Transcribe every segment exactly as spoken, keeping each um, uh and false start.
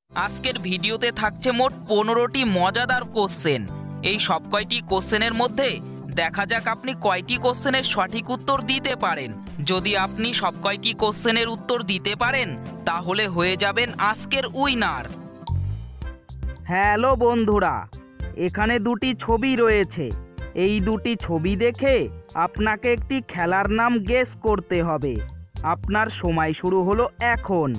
আজকের ভিডিওতে থাকছে মোট পনেরোটি মজাদার কোশ্চেন। এই সব কয়টি কোশ্চেনের মধ্যে দেখা যাক আপনি কয়টি কোশ্চেনের সঠিক উত্তর দিতে পারেন। যদি আপনি সব কয়টি কোশ্চেনের উত্তর দিতে পারেন তাহলে হয়ে যাবেন আজকের উইনার। হ্যালো বন্ধুরা, এখানে দুটি ছবি রয়েছে। এই দুটি ছবি দেখে আপনাকে একটি খেলার নাম গেস করতে হবে। আপনার সময় শুরু হলো এখন।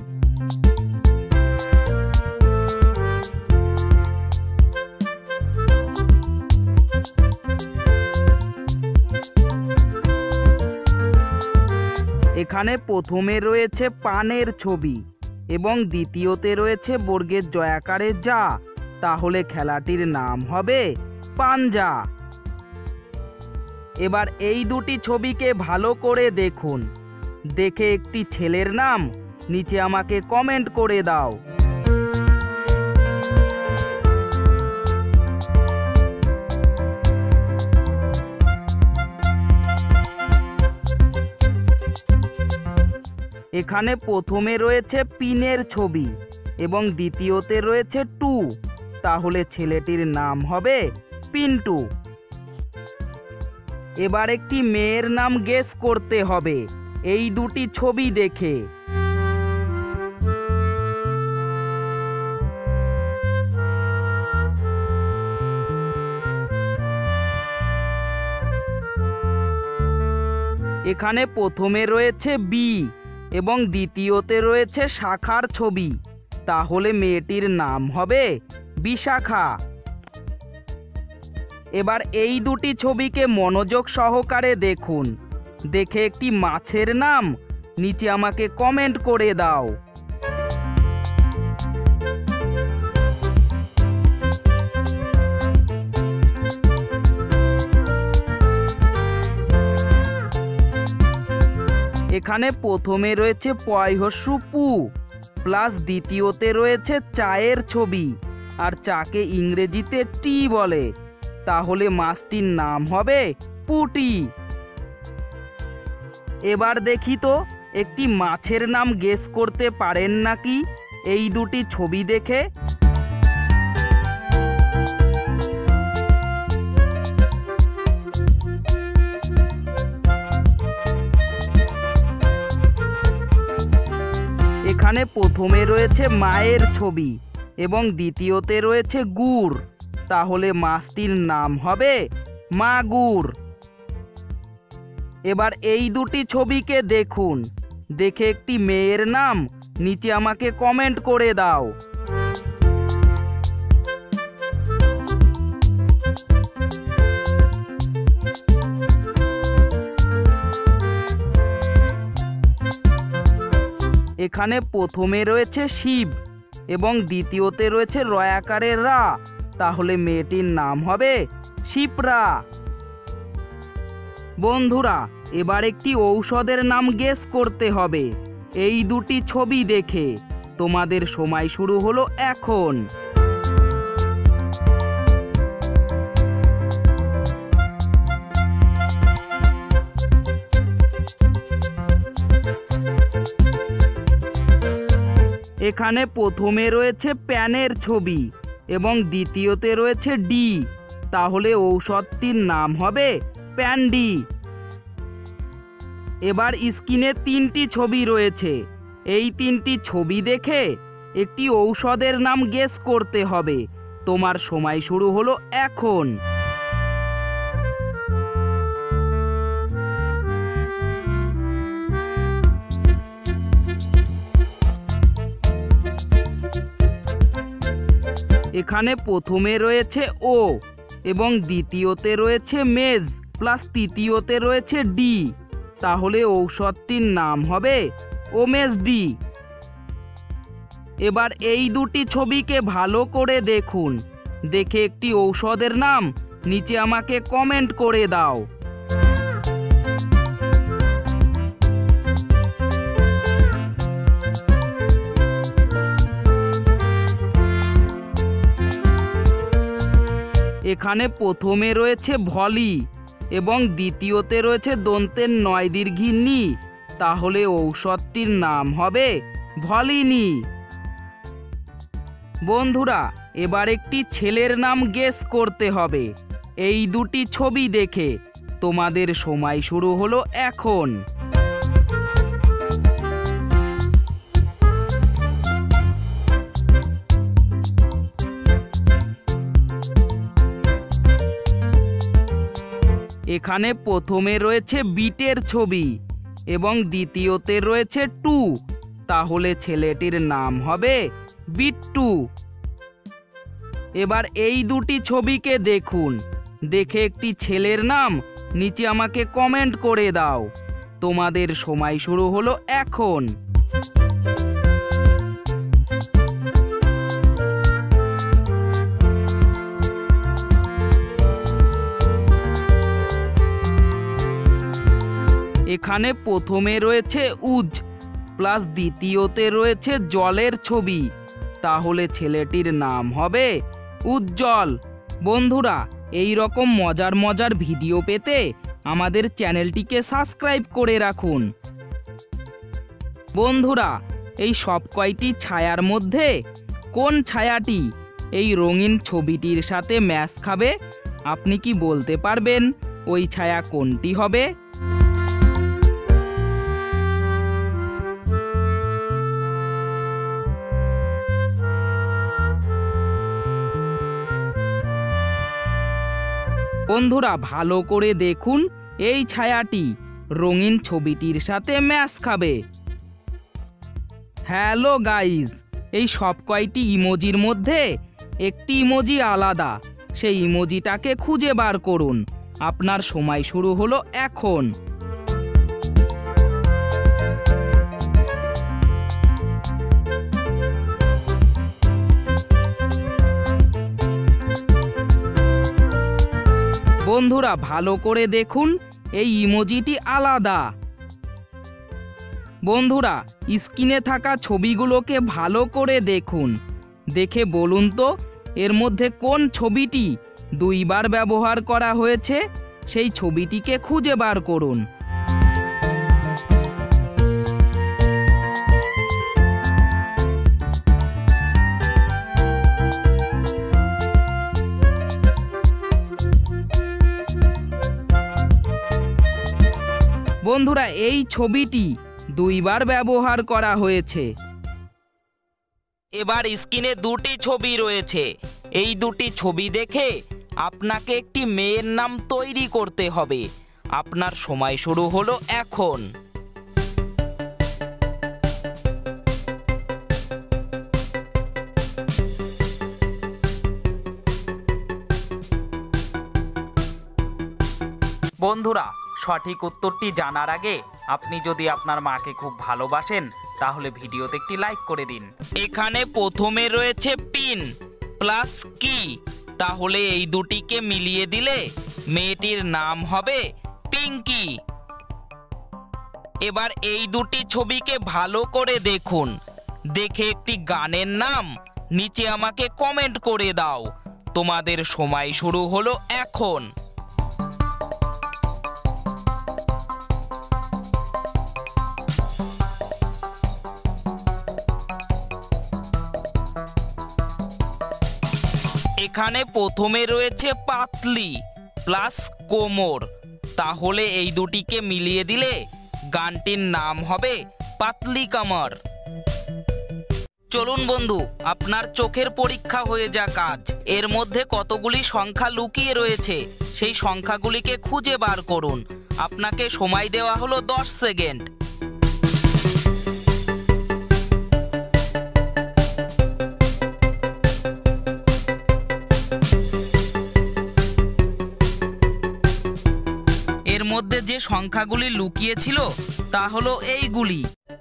এখানে প্রথমে রয়েছে পানের ছবি এবং দ্বিতীয়তে রয়েছে বর্গের জয়াকারে যা, তাহলে খেলাটির নাম হবে পাঞ্জা। এবার এই দুটি ছবিকে ভালো করে দেখুন, দেখে একটি ছেলের নাম নিচে আমাকে কমেন্ট করে দাও। এখানে প্রথমে রয়েছে পিনের ছবি এবং দ্বিতীয়তে রয়েছে টু, তাহলে ছেলেটির নাম হবে পিন্টু। এবার একটি মেয়ের নাম গেস করতে হবে এই দুটি ছবি দেখে। এখানে প্রথমে রয়েছে বি এবং দ্বিতীয়তে রয়েছে শাখার ছবি, তাহলে মেয়েটির নাম হবে বিশাখা। এবার এই দুটি ছবিকে মনোযোগ সহকারে দেখুন, দেখে একটি মাছের নাম নিচে আমাকে কমেন্ট করে দাও। এখানে প্রথমে রয়েছে পয়হস্যু পু প্লাস দ্বিতীয়তে রয়েছে চায়ের ছবি, আর চাকে ইংরেজিতে টি বলে, তাহলে মাছটির নাম হবে পুটি। এবার দেখি তো একটি মাছের নাম গেস করতে পারেন নাকি এই দুটি ছবি দেখে। এখানে প্রথমে রয়েছে মায়ের ছবি এবং দ্বিতীয়তে রয়েছে গুড়, তাহলে মাছটির নাম হবে মাগুর। এবার এই দুটি ছবিকে দেখুন, দেখে একটি মেয়ের নাম নিচে আমাকে কমেন্ট করে দাও। এখানে প্রথমে রয়েছে শিব এবং দ্বিতীয়তে রয়েছে রয়াকারের রা, তাহলে মেয়েটির নাম হবে শিপ্রা। বন্ধুরা, এবার একটি ঔষধের নাম গেস করতে হবে এই দুটি ছবি দেখে। তোমাদের সময় শুরু হলো এখন। এখানে প্রথমে রয়েছে প্যানের ছবি এবং দ্বিতীয়তে রয়েছে ডি, তাহলে ঔষধটির নাম হবে প্যান্ডি। এবার স্ক্রিনে তিনটি ছবি রয়েছে, এই তিনটি ছবি দেখে একটি ঔষধের নাম গেস করতে হবে। তোমার সময় শুরু হলো এখন। এখানে প্রথমে রয়েছে ও এবং দ্বিতীয়তে রয়েছে মেজ প্লাস তৃতীয়তে রয়েছে ডি, তাহলে ঔষধটির নাম হবে ওমেজ ডি। এবার এই দুটি ছবিকে ভালো করে দেখুন, দেখে একটি ঔষধের নাম নিচে আমাকে কমেন্ট করে দাও। এখানে প্রথমে রয়েছে ভলি এবং দ্বিতীয়তে রয়েছে দন্তের নয় দীর্ঘী নি, তাহলে ঔষধটির নাম হবে ভলিনি। বন্ধুরা এবার একটি ছেলের নাম গেস করতে হবে এই দুটি ছবি দেখে। তোমাদের সময় শুরু হলো এখন। এখানে প্রথমে রয়েছে বিটের ছবি এবং দ্বিতীয়তে রয়েছে টু, তাহলে ছেলেটির নাম হবে বিট্টু। এবার এই দুটি ছবিকে দেখুন, দেখে একটি ছেলের নাম নিচে আমাকে কমেন্ট করে দাও। তোমাদের সময় শুরু হলো এখন। এখানে প্রথমে রয়েছে উজ প্লাস দ্বিতীয়তে রয়েছে জলের ছবি, তাহলে ছেলেটির নাম হবে উজ্জ্বল। বন্ধুরা এই রকম মজার মজার ভিডিও পেতে আমাদের চ্যানেলটিকে সাবস্ক্রাইব করে রাখুন। বন্ধুরা এই সব কয়টি ছায়ার মধ্যে কোন ছায়াটি এই রঙিন ছবিটির সাথে ম্যাচ খাবে? আপনি কি বলতে পারবেন ওই ছায়া কোনটি হবে? বন্ধুরা ভালো করে দেখুন এই ছায়াটি রঙিন ছবিটির সাথে ম্যাচ খাবে। হ্যালো গাইস, এই সব কয়টি ইমোজির মধ্যে একটি ইমোজি আলাদা, সেই ইমোজিটাকে খুঁজে বার করুন। আপনার সময় শুরু হলো এখন। বন্ধুরা ভালো করে দেখুন এই ইমোজিটি আলাদা। বন্ধুরা স্ক্রিনে থাকা ছবিগুলোকে ভালো করে দেখুন, দেখে বলুন তো এর মধ্যে কোন ছবিটি দুইবার ব্যবহার করা হয়েছে, সেই ছবিটিকে খুঁজে বার করুন। বন্ধুরা এই ছবিটি দুইবার ব্যবহার করা হয়েছে। এবার স্ক্রিনে দুটি ছবি রয়েছে, এই দুটি ছবি দেখে আপনাকে একটি মেয়ের নাম তৈরি করতে হবে। আপনার সময় শুরু হলো এখন। বন্ধুরা সঠিক উত্তরটি জানার আগে আপনি যদি আপনার মাকে খুব ভালোবাসেন তাহলে ভিডিওতে একটি লাইক করে দিন। এখানে প্রথমে রয়েছে পিন প্লাস কি, তাহলে এই দুটিকে মিলিয়ে দিলে মেয়েটির নাম হবে পিঙ্কি। এবার এই দুটি ছবিকে ভালো করে দেখুন, দেখে একটি গানের নাম নিচে আমাকে কমেন্ট করে দাও। তোমাদের সময় শুরু হলো এখন। এখানে প্রথমে রয়েছে পাতলি প্লাস কোমর, তাহলে এই দুটিকে মিলিয়ে দিলে গানটির নাম হবে পাতলি কামার। চলুন বন্ধু আপনার চোখের পরীক্ষা হয়ে যাক আজ। এর মধ্যে কতগুলি সংখ্যা লুকিয়ে রয়েছে সেই সংখ্যাগুলিকে খুঁজে বার করুন। আপনাকে সময় দেওয়া হলো দশ সেকেন্ড। এর মধ্যে যে সংখ্যাগুলি লুকিয়ে ছিল তা হলো এইগুলি।